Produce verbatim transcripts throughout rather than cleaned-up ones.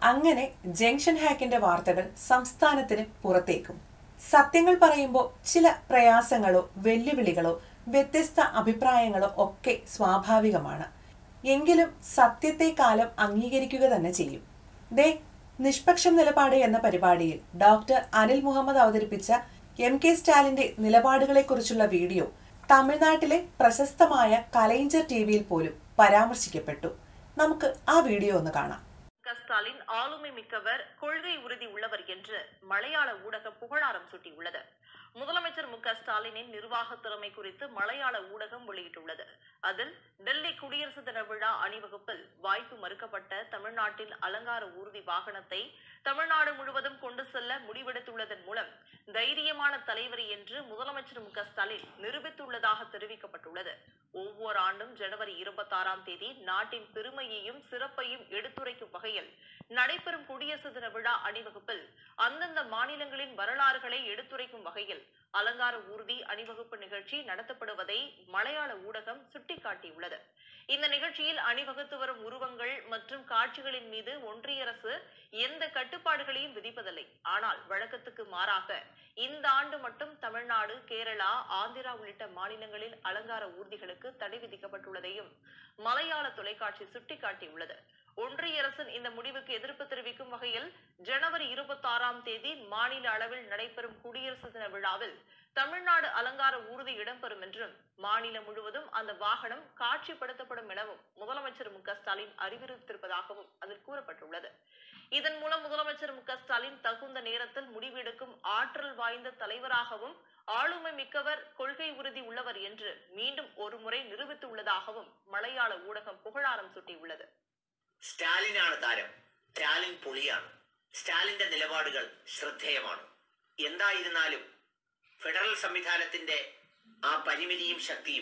അങ്ങനെ ജംഗ്ഷൻ ഹാക്കിന്റെ വാർത്തകൾ സംസ്ഥാനത്തിന് പുറത്തേക്കും. സത്യങ്ങൾ പറയുമ്പോൾ ചില പ്രയാസങ്ങളോ വെല്ലുവിളികളോ വ്യത്യസ്ത അഭിപ്രായങ്ങളോ ഒക്കെ സ്വാഭാവികമാണ്. എങ്കിലും സത്യത്തെ കാലം അംഗീകരിക്കുക തന്നെ ചെയ്യും. ദേ, നിഷ്പക്ഷം നിലപാട് എന്ന പരിപാടിയിൽ ഡോക്ടർ അനിൽ മുഹമ്മദ് അവതരിപ്പിച്ച എം കെ സ്റ്റാലിന്റെ നിലപാടുകളെക്കുറിച്ചുള്ള വീഡിയോ തമിഴ്നാട്ടിലെ പ്രശസ്തമായ കലൈഞ്ചർ ടി വിയിൽ പോലും പരാമർശിക്കപ്പെട്ടു. നമുക്ക് ആ വീഡിയോ ഒന്ന് കാണാം. ஸ்டாலின் ஆளுமை மிக்கவர், கொள்கை உறுதி உள்ளவர் என்று மலையாள ஊடகம் புகழாரம் சூட்டியுள்ளது. முதலமைச்சர் மு க ஸ்டாலினின் நிர்வாக திறமை குறித்து மலையாள ஊடகம் வெளியிட்டுள்ளது. அதில் டெல்லி குடியரசு தின விழா அணிவகுப்பில் வாய்ப்பு மறுக்கப்பட்ட தமிழ்நாட்டில் அலங்கார ஊர்தி வாகனத்தை தமிழ்நாடு முழுவதும் கொண்டு செல்ல முடிவெடுத்துள்ளதன் மூலம் தைரியமான தலைவர் என்று முதலமைச்சர் மு க ஸ்டாலின் நிரூபித்துள்ளதாக தெரிவிக்கப்பட்டுள்ளது. ஒவ்வொரு ஆண்டும் ஜனவரி இருபத்தி ஆறாம் தேதி நாட்டின் பெருமையையும் சிறப்பையும் எடுத்துரைக்கும் வகையில் நடைபெறும் குடியரசு தின விழா அணிவகுப்பில் அந்தந்த மாநிலங்களின் வரலாறுகளை எடுத்துரைக்கும் வகையில் அலங்கார ஊர்தி அணிவகுப்பு நிகழ்ச்சி நடத்தப்படுவதை மலையாள ஊடகம் சுட்டிக்காட்டியுள்ளது. இந்த நிகழ்ச்சியில் அணிவகுத்து வரும் உருவங்கள் மற்றும் காட்சிகளின் மீது ஒன்றிய அரசு எந்த கட்டுப்பாடுகளையும் விதிப்பதில்லை. ஆனால் வழக்கத்துக்கு மாறாக இந்த ஆண்டு மட்டும் தமிழ்நாடு, கேரளா, ஆந்திரா உள்ளிட்ட மாநிலங்களில் அலங்கார ஊர்திகளுக்கு தடை விதிக்கப்பட்டுள்ளதையும் மலையாள தொலைக்காட்சி சுட்டிக்காட்டியுள்ளது. ஒன்றிய அரசின் இந்த முடிவுக்கு எதிர்ப்பு தெரிவிக்கும் வகையில் ஜனவரி இருபத்தி ஆறாம் தேதி மாநில அளவில் நடைபெறும் குடியரசு தின விழாவில் தமிழ்நாடு அலங்கார ஊர்தி இடம்பெறும் என்றும் மாநிலம் முழுவதும் அந்த வாகனம் காட்சிப்படுத்தப்படும் எனவும் முதலமைச்சர் மு க ஸ்டாலின் அறிவுறுத்திருப்பதாகவும் அதில் கூறப்பட்டுள்ளது. இதன் மூலம் முதலமைச்சர் மு க ஸ்டாலின் தகுந்த நேரத்தில் முடிவெடுக்கும் ஆற்றல் வாய்ந்த தலைவராகவும் ஆளுமை மிக்கவர், கொள்கை உறுதி உள்ளவர் என்று மீண்டும் ஒரு முறை நிரூபித்துள்ளதாகவும் மலையாள ஊடகம் புகழாரம் சூட்டியுள்ளது. സ്റ്റാലിനാണ് താരം. സ്റ്റാലിൻ പൊളിയാണ്. സ്റ്റാലിന്റെ നിലപാടുകൾ ശ്രദ്ധേയമാണ്. എന്തായിരുന്നാലും ഫെഡറൽ സംവിധാനത്തിന്റെ ആ പരിമിതിയും ശക്തിയും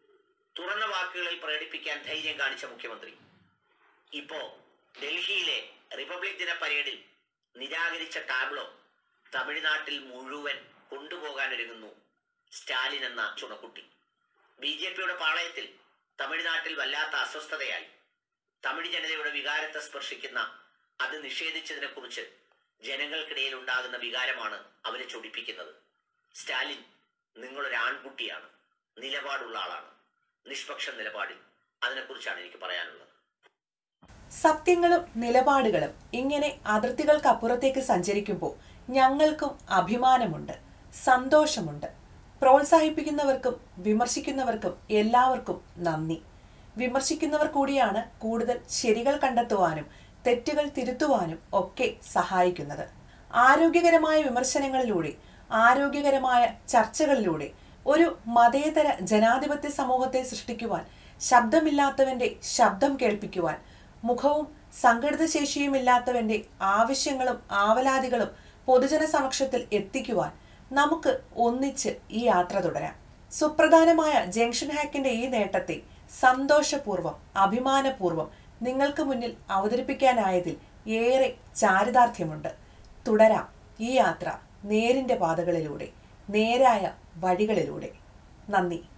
തുറന്ന വാക്കുകളിൽ പ്രകടിപ്പിക്കാൻ ധൈര്യം കാണിച്ച മുഖ്യമന്ത്രി ഇപ്പോ ഡൽഹിയിലെ റിപ്പബ്ലിക് ദിന പരേഡിൽ നിരാകരിച്ച ടാബ്ലോ തമിഴ്നാട്ടിൽ മുഴുവൻ കൊണ്ടുപോകാനൊരുങ്ങുന്നു സ്റ്റാലിൻ എന്ന ചുണക്കുട്ടി. ബി ജെ പിയുടെ പാളയത്തിൽ തമിഴ്നാട്ടിൽ വല്ലാത്ത അസ്വസ്ഥതയായി. തമിഴ് ജനതയുടെ വികാരത്തെ സ്പർശിക്കുന്ന അത് നിഷേധിച്ചതിനെ കുറിച്ച് ജനങ്ങൾക്കിടയിൽ ഉണ്ടാകുന്ന വികാരമാണ് അവരെ ചൊടിപ്പിക്കുന്നത്. സ്റ്റാലിൻ, നിങ്ങളൊരു ആൺകുട്ടിയാണ്, നിലപാടുള്ള ആളാണ്. നിഷ്പക്ഷ നിലപാടിൽ അതിനെക്കുറിച്ചാണ് എനിക്ക് പറയാനുള്ളത്. സത്യങ്ങളും നിലപാടുകളും ഇങ്ങനെ അതിർത്തികൾക്കപ്പുറത്തേക്ക് സഞ്ചരിക്കുമ്പോൾ ഞങ്ങൾക്കും അഭിമാനമുണ്ട്, സന്തോഷമുണ്ട്. പ്രോത്സാഹിപ്പിക്കുന്നവർക്കും വിമർശിക്കുന്നവർക്കും എല്ലാവർക്കും നന്ദി. വിമർശിക്കുന്നവർ കൂടിയാണ് കൂടുതൽ ശരികൾ കണ്ടെത്തുവാനും തെറ്റുകൾ തിരുത്തുവാനും ഒക്കെ സഹായിക്കുന്നത്. ആരോഗ്യകരമായ വിമർശനങ്ങളിലൂടെ, ആരോഗ്യകരമായ ചർച്ചകളിലൂടെ ഒരു മതേതര ജനാധിപത്യ സമൂഹത്തെ സൃഷ്ടിക്കുവാൻ, ശബ്ദമില്ലാത്തവന്റെ ശബ്ദം കേൾപ്പിക്കുവാൻ, മുഖവും സംഘടിത ശേഷിയുമില്ലാത്തവന്റെ ആവശ്യങ്ങളും ആവലാതികളും പൊതുജന സമക്ഷത്തിൽ എത്തിക്കുവാൻ നമുക്ക് ഒന്നിച്ച് ഈ യാത്ര തുടരാം. സുപ്രധാനമായ ജംഗ്ഷൻ ഹാക്കിന്റെ ഈ നേട്ടത്തെ സന്തോഷപൂർവ്വം, അഭിമാനപൂർവ്വം നിങ്ങൾക്ക് മുന്നിൽ അവതരിപ്പിക്കാനായതിൽ ഏറെ ചാരിതാർത്ഥ്യമുണ്ട്. തുടരാം ഈ യാത്ര നേരിന്റെ പാതകളിലൂടെ, നേരായ വഴികളിലൂടെ. നന്ദി.